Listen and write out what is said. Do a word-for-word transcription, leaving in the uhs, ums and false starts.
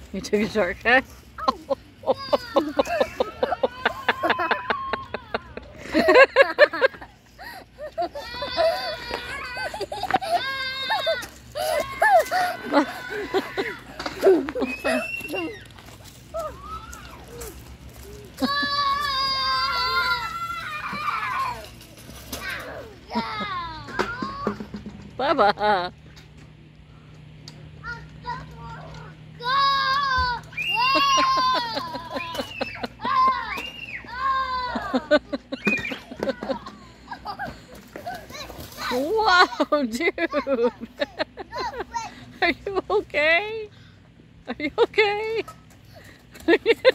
You took a shortcut? Bubba. Wow, dude. Are you okay? Are you okay?